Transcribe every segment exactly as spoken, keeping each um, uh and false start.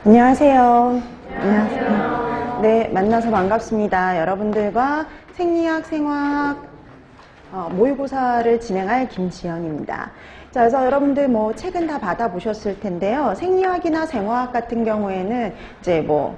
안녕하세요. 안녕하세요. 네, 만나서 반갑습니다. 여러분들과 생리학, 생화학 어, 모의고사를 진행할 김지연입니다. 자, 그래서 여러분들 뭐 책은 다 받아보셨을 텐데요. 생리학이나 생화학 같은 경우에는 이제 뭐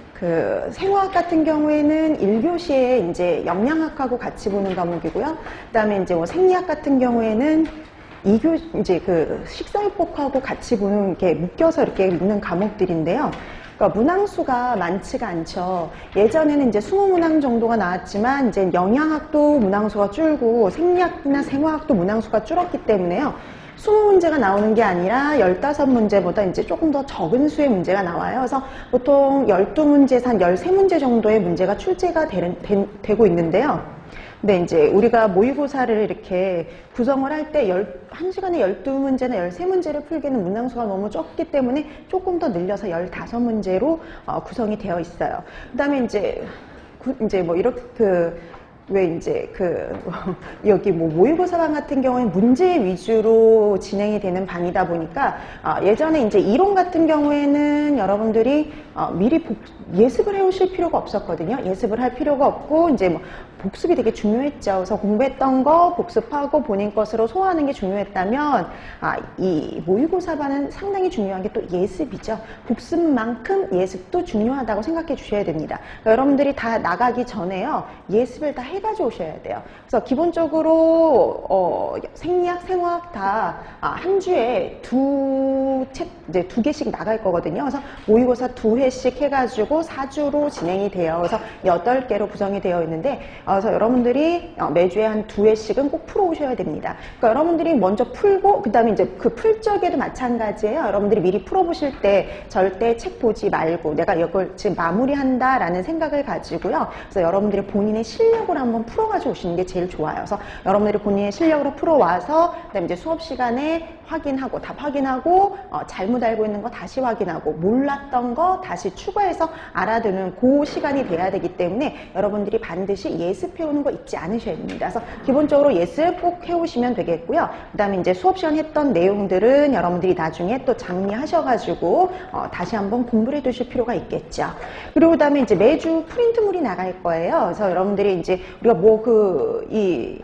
그 생화학 같은 경우에는 일 교시에 이제 영양학하고 같이 보는 과목이고요. 그다음에 이제 뭐 생리학 같은 경우에는 이 교 이제 그 식사요법하고 같이 보는 이렇게 묶여서 이렇게 있는 과목들인데요. 그러니까 문항수가 많지가 않죠. 예전에는 이제 이십 문항 정도가 나왔지만 이제 영양학도 문항수가 줄고 생리학이나 생화학도 문항수가 줄었기 때문에요. 이십 문제가 나오는 게 아니라 십오 문제보다 이제 조금 더 적은 수의 문제가 나와요. 그래서 보통 십이 문제에서 한 십삼 문제 정도의 문제가 출제가 되, 되, 되고 있는데요. 근데 이제 우리가 모의고사를 이렇게 구성을 할 때 한 시간에 십이 문제나 십삼 문제를 풀기는 문항수가 너무 적기 때문에 조금 더 늘려서 십오 문제로 어, 구성이 되어 있어요. 그 다음에 이제, 구, 이제 뭐 이렇게 그, 왜 이제 그 여기 뭐 모의고사반 같은 경우에 문제 위주로 진행이 되는 반이다 보니까 어, 예전에 이제 이론 같은 경우에는 여러분들이 어, 미리 복, 예습을 해오실 필요가 없었거든요. 예습을 할 필요가 없고 이제 뭐 복습이 되게 중요했죠. 그래서 공부했던 거 복습하고 본인 것으로 소화하는 게 중요했다면 아, 이 모의고사반은 상당히 중요한 게 또 예습이죠. 복습만큼 예습도 중요하다고 생각해 주셔야 됩니다. 그러니까 여러분들이 다 나가기 전에요. 예습을 다 해가지고 오셔야 돼요. 그래서 기본적으로 어, 생리학, 생화학 다 한 주에 두 책, 이제 두 개씩 나갈 거거든요. 그래서 모의고사 두 회씩 해가지고 사 주로 진행이 돼요. 그래서 여덟 개로 구성이 되어 있는데 그래서 여러분들이 매주에 한 두 회씩은 꼭 풀어오셔야 됩니다. 그러니까 여러분들이 먼저 풀고 그 다음에 이제 그 풀 적에도 마찬가지예요. 여러분들이 미리 풀어보실 때 절대 책 보지 말고 내가 이걸 지금 마무리한다라는 생각을 가지고요. 그래서 여러분들이 본인의 실력으로 한번 풀어가지고 오시는 게 제일 좋아요. 그래서 여러분들이 본인의 실력으로 풀어와서 그다음에 이제 수업 시간에 확인하고 답 확인하고 어, 잘못 알고 있는 거 다시 확인하고 몰랐던 거 다시 추가해서 알아두는 그 시간이 돼야 되기 때문에 여러분들이 반드시 예습해오는 거 잊지 않으셔야 됩니다. 그래서 기본적으로 예습 꼭 해오시면 되겠고요. 그 다음에 이제 수업 시간 했던 내용들은 여러분들이 나중에 또 정리하셔가지고 어, 다시 한번 공부를 해두실 필요가 있겠죠. 그리고 그 다음에 이제 매주 프린트물이 나갈 거예요. 그래서 여러분들이 이제 우리가 뭐 그 이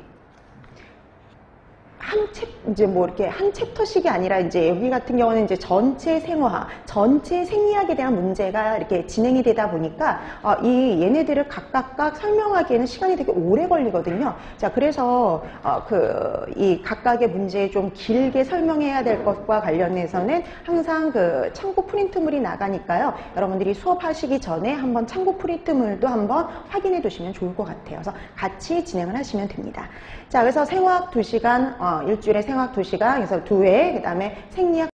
한 책, 이제 뭐 이렇게 한 챕터씩이 아니라 이제 여기 같은 경우는 이제 전체 생화학, 전체 생리학에 대한 문제가 이렇게 진행이 되다 보니까 어, 이 얘네들을 각각각 설명하기에는 시간이 되게 오래 걸리거든요. 자, 그래서 어, 그 이 각각의 문제에 좀 길게 설명해야 될 것과 관련해서는 항상 그 참고 프린트물이 나가니까요. 여러분들이 수업하시기 전에 한번 참고 프린트물도 한번 확인해 두시면 좋을 것 같아요. 그래서 같이 진행을 하시면 됩니다. 자, 그래서 생화학 두 시간, 어, 일주일에 생화학 두 시간, 그래서 두 회, 그 다음에 생리학